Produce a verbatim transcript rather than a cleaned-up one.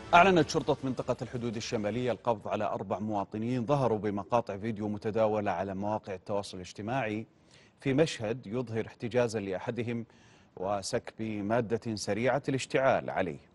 أعلنت شرطة منطقة الحدود الشمالية القبض على أربع مواطنين ظهروا بمقاطع فيديو متداولة على مواقع التواصل الاجتماعي في مشهد يظهر احتجازا لأحدهم وسكب مادة سريعة الاشتعال عليه.